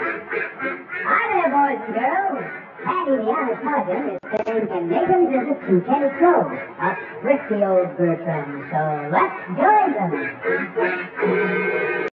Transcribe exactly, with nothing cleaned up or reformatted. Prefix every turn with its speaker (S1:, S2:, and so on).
S1: Hi there, boys and girls. Paddy the Honest Sergeant is saying a maiden visit to Teddy Crow, a thrifty old Bertram, so let's join them.